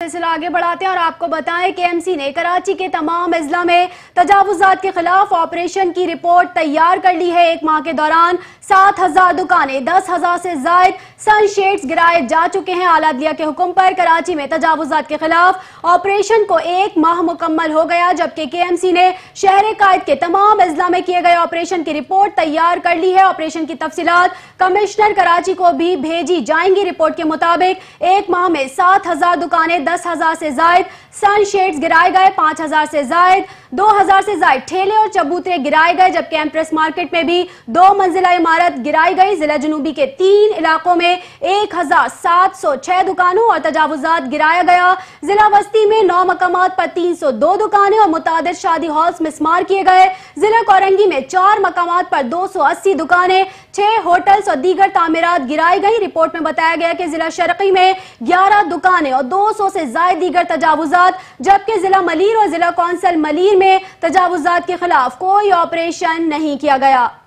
سلسلہ آگے بڑھاتے ہیں اور آپ کو بتائیں کہ ایم سی نے کراچی کے تمام اضلاع میں تجاوزات کے خلاف آپریشن کی رپورٹ تیار کر لی ہے۔ ایک ماہ کے دوران 7,000 دکانیں 10,000 سے زائد سن شیڈز گرائے جا چکے ہیں۔ اعلیٰ عدلیہ کے حکم پر کراچی میں تجاوزات کے خلاف آپریشن کو 1 ماہ مکمل ہو گیا، جبکہ کے ایم سی نے شہر قائد کے تمام اضلاع میں کیے گئے آپریشن کی رپورٹ تیار کر لی ہے۔ آپریشن کی تفصیلات کمشنر کراچی کو بھی بھیجی جائیں گی۔ رپورٹ کے مطابق 1 ماہ میں 7,000 دکانیں 10,000 سے زائد سن شیڈز گرائے گئے، 5,000 سے زائد 2,000 سے زائد ٹھیلے اور چبوترے گرائے گئے، جبکہ ایمپریس مارکیٹ میں بھی 2 منزلہ عمارت گرائی گئی۔ ضلع جنوبی کے 3 علاقوں میں 1,706 دکانوں اور تجاوزات گرایا گیا۔ ضلع وسطی میں 9 مقامات پر 302 دکانیں اور متعدد شادی ہالز مسمار کیے گئے۔ ضلع کورنگی میں 4 مقامات پر 280 دکانیں، 6 ہوٹلز اور دیگر تعمیرات گرائی گئی۔ رپورٹ میں بتایا گیا کہ ضلع شرقی میں 11 دکانیں اور 200 سے زائد دیگر تجاوزات، جبکہ ضلع ملیر اور ضلع کونسل ملیر میں تجاوزات کے خلاف کوئی آپریشن نہیں کیا گیا۔